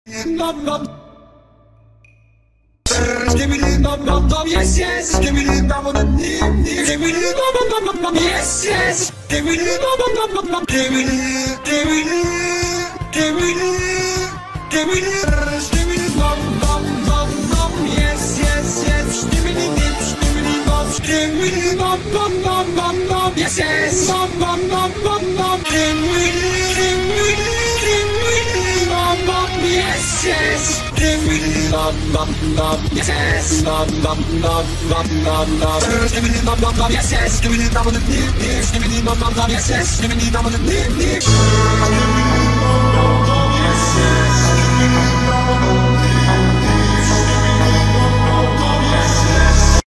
Nom nom. Give me the nom nom nom, yes yes. Give me the nom nom nom, give me the nom nom nom nom, yes yes. Give me the nom nom nom nom, give me the, give me the, give me the, give me the nom nom nom nom, yes yes yes. Give me the dips, give me the bobs, give me the nom nom nom nom nom, yes yes. Nom nom nom nom nom, give me the, give me the, give me the nom nom, yes yes. Give me the nom nom nom, yes yes. Nom nom nom nom nom nom. Give me the nom nom nom, yes yes. Give me the nom nom nom, yes. Give me the nom nom nom, yes yes. Give me the nom nom nom, yes. Give me the nom nom nom, yes yes.